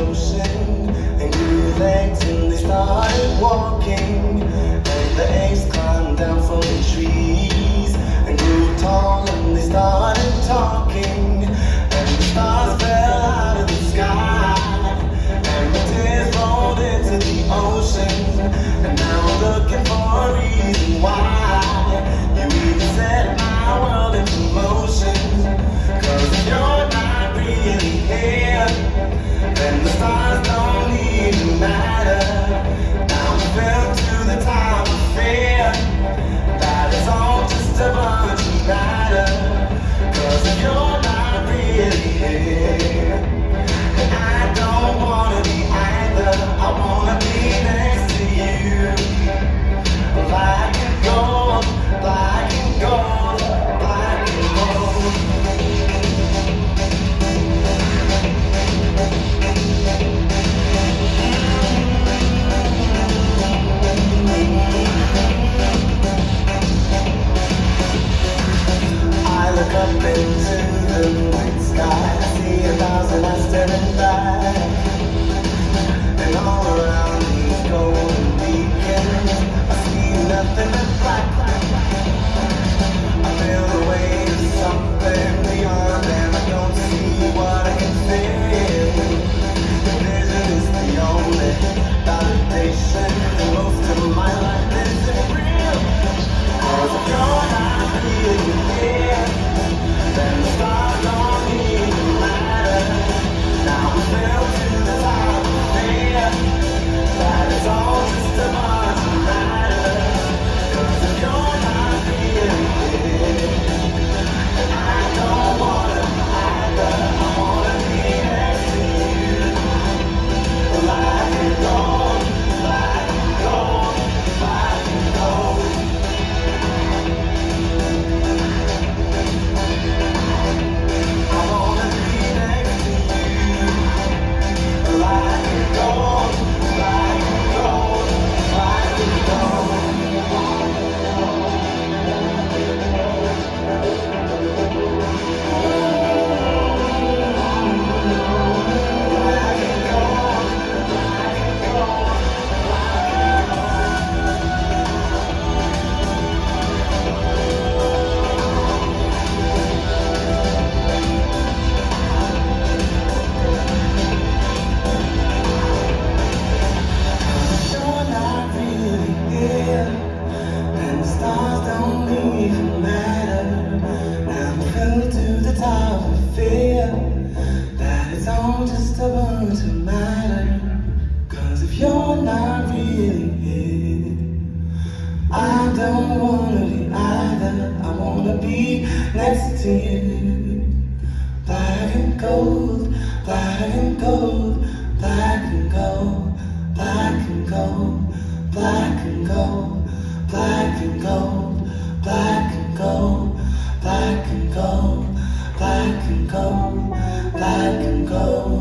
ocean and grew legs and they started walking. And the apes climbed down from the trees and grew tall and they started talking. And the stars fell out of the sky and the tears rolled into the ocean. And now I'm looking for a reason why you even set my world into motion. 'Cause if you're not really here, then the stars don't even matter. Now we fell to the top of fear, that it's all just a bunch of matter. 'Cause if you're not really here, and I don't wanna be either, I wanna be next to you. Black and gold, black and gold, black and gold. I look up into the night sky, see 1,000 eyes staring back, and all around these golden beacons I see nothing but black. I feel the weight of something beyond, and I don't see what I can feel. The vision is the only validation, and most of my life isn't real. 'Cause if you're not really here, then the stars don't even matter. Now we fell to the top of fear, that it's all just a bunch of matter. 'Cause if you're not really here, and I don't wanna be either, I wanna be next to you. Black and gold, black and gold, black and gold. I wanna be next to you. Black and gold, black and gold, black and gold. You're not really here, and the stars don't even matter. Now we fell to the top of fear, that it's all just a bunch of matter. 'Cause if you're not really here, I don't wanna be either, I wanna be next to you. Black and gold, black and gold, black and gold, black and gold, black and gold, black and gold, black and gold, black and gold, black and gold, black and gold.